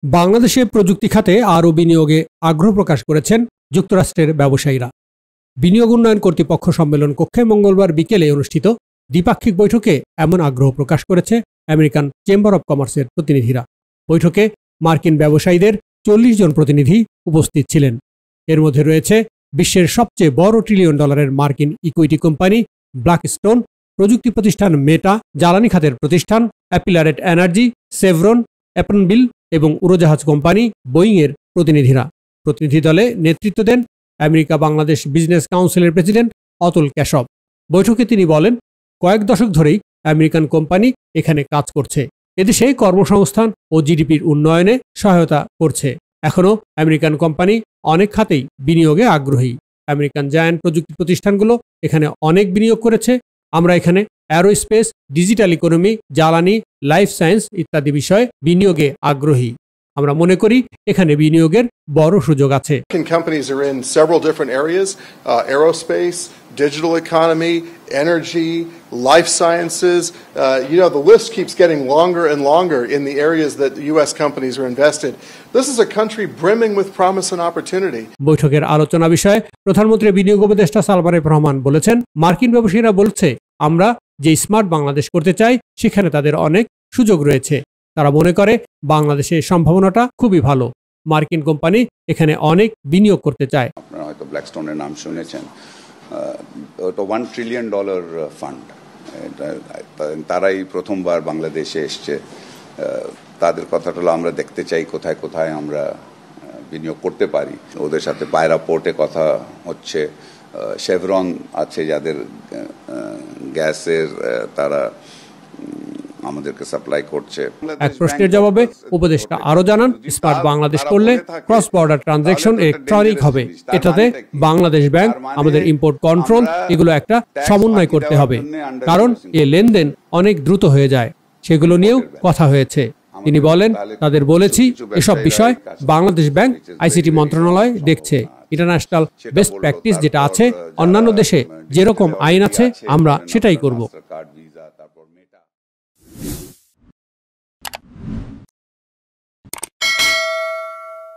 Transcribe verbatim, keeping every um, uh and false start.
বাংলাদেশে প্রযুক্তি খাতে আরও বিনিয়োগে আগ্রহ প্রকাশ করেছেন যুক্তরাষ্ট্রের ব্যবসায়ীরা। বিনিয়োগ উন্নয়ন কর্তৃপক্ষ সম্মেলন কক্ষে মঙ্গলবার বিকেলে অনুষ্ঠিত দ্বিপাক্ষিক বৈঠকে এমন আগ্রহ প্রকাশ করেছে আমেরিকান চেম্বার অব কমার্সের প্রতিনিধিরা। বৈঠকে মার্কিন ব্যবসায়ীদের চল্লিশ জন প্রতিনিধি উপস্থিত ছিলেন। এর মধ্যে রয়েছে বিশ্বের সবচেয়ে বড় ট্রিলিয়ন ডলারের মার্কিন ইকুইটি কোম্পানি ব্ল্যাকস্টোন, প্রযুক্তি প্রতিষ্ঠান মেটা, জ্বালানি খাতের প্রতিষ্ঠান অ্যাপিলারেট এনার্জি, সেভরন, এপনমব এবং উড়োজাহাজ কোম্পানি বোয়িংয়ের প্রতিনিধিরা। প্রতিনিধি দলে নেতৃত্ব দেন আমেরিকা বাংলাদেশ বিজনেস কাউন্সিলের প্রেসিডেন্ট অতুল কেশব। বৈঠকে তিনি বলেন, কয়েক দশক ধরেই আমেরিকান কোম্পানি এখানে কাজ করছে, এদেশে কর্মসংস্থান ও জিডিপির উন্নয়নে সহায়তা করছে। এখনও আমেরিকান কোম্পানি অনেক খাতেই বিনিয়োগে আগ্রহী। আমেরিকান জায়ান্ট প্রযুক্তি প্রতিষ্ঠানগুলো এখানে অনেক বিনিয়োগ করেছে। আমরা এখানে অ্যারোস্পেস, ডিজিটাল ইকোনমি, জ্বালানি, লাইফ সায়েন্স ইত্যাদি বিষয়ে বিনিয়োগে আগ্রহী। আমরা মনে করি এখানে বিনিয়োগের বড় সুযোগ আছে। Companies are in several different areas: uh, aerospace, digital economy, energy, life sciences. Uh, you know, the list keeps getting longer and longer in the areas that U S companies are invested. This is a country brimming with promise and opportunity. বৈঠকের আলোচনা বিষয়ে প্রধানমন্ত্রী বিনিয়োগ উপদেষ্টা Salman F Rahman বলেছেন, মার্কিন ব্যবসায়ীরা বলছে, আমরা যে স্মার্ট বাংলাদেশ করতে চাই সেখানে তাদের অনেক সুযোগ রয়েছে। তারা মনে করে বাংলাদেশের সম্ভাবনাটা খুবই ভালো। মার্কিন কোম্পানি এখানে অনেক বিনিয়োগ করতে চায়। আপনারা হয়তো ব্ল্যাকস্টোনের নাম শুনেছেন। ওটা ওয়ান ট্রিলিয়ন ডলার ফান্ড। তারাই প্রথমবার বাংলাদেশে এসছে। তাদের কথাটা হলো আমরা দেখতে চাই কোথায় কোথায় আমরা বিনিয়োগ করতে পারি। ওদের সাথে পায়রা পোর্টে কথা হচ্ছে, শেভরন আছে যাদের গ্যাসের তারা আমাদেরকে সাপ্লাই করছে। এক প্রশ্নের জবাবে উপদেষ্টা আরো জানান, স্মার্ট বাংলাদেশ করলে ক্রস বর্ডার ট্রানজাকশন ইলেকট্রনিক হবে। এটাতে বাংলাদেশ ব্যাংক, আমাদের ইম্পোর্ট কন্ট্রোল, এগুলো একটা সমন্বয় করতে হবে, কারণ এ লেনদেন অনেক দ্রুত হয়ে যায়। সেগুলো নিয়েও কথা হয়েছে। তিনি বলেন, তাদের বলেছি এসব বিষয় বাংলাদেশ ব্যাংক আইসিটি মন্ত্রণালয় দেখছে। ইন্টারন্যাশনাল বেস্ট প্র্যাকটিস যেটা আছে, অন্যান্য দেশে যেরকম আইন আছে আমরা সেটাই করব।